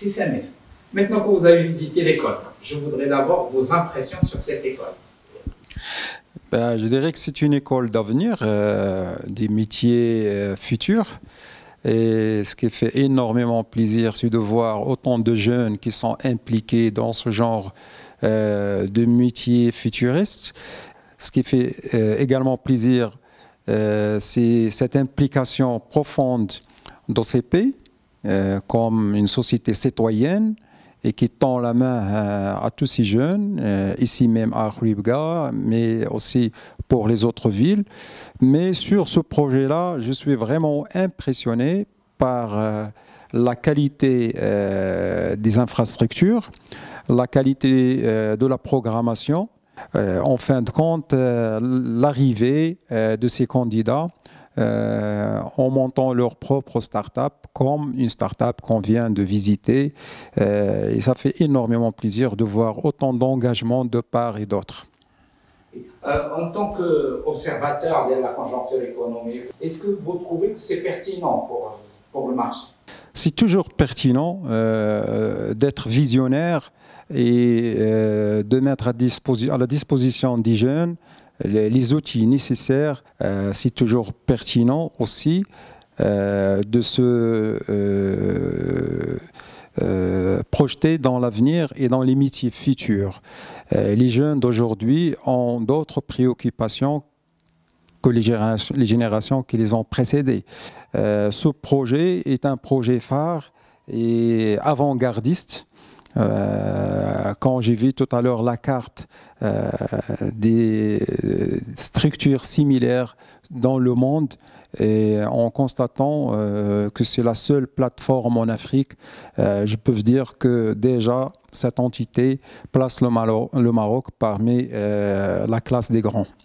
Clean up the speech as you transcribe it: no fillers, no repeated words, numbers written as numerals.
C'est Samir. Maintenant que vous avez visité l'école, je voudrais d'abord vos impressions sur cette école. Ben, je dirais que c'est une école d'avenir, des métiers futurs. Et ce qui fait énormément plaisir, c'est de voir autant de jeunes qui sont impliqués dans ce genre de métiers futuristes. Ce qui fait également plaisir, c'est cette implication profonde dans ces pays, comme une société citoyenne et qui tend la main à tous ces jeunes, ici même à Khouribga, mais aussi pour les autres villes. Mais sur ce projet-là, je suis vraiment impressionné par la qualité des infrastructures, la qualité de la programmation. En fin de compte, l'arrivée de ces candidats en montant leur propre start-up comme une start-up qu'on vient de visiter. Et ça fait énormément plaisir de voir autant d'engagement de part et d'autre. En tant qu'observateur de la conjoncture économique, est-ce que vous trouvez que c'est pertinent pour le marché? C'est toujours pertinent d'être visionnaire et de mettre à la disposition des jeunes les outils nécessaires. C'est toujours pertinent aussi de se projeter dans l'avenir et dans les métiers futurs. Les jeunes d'aujourd'hui ont d'autres préoccupations que les générations qui les ont précédées. Ce projet est un projet phare et avant-gardiste. Quand j'ai vu tout à l'heure la carte des structures similaires dans le monde, et en constatant que c'est la seule plateforme en Afrique, je peux vous dire que déjà cette entité place le Maroc parmi la classe des grands.